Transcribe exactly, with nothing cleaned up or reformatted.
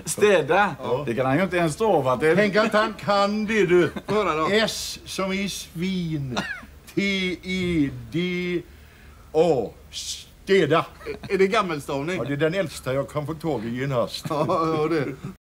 Städa? Ja. Det kan han ju inte ens stava till. Tänk att han kan det, du. Höra då. S som i svin. T E D A. Städa. Är det gammelstavning? Ja, det är den äldsta jag kan få tag i en hast. Ja, ja, det.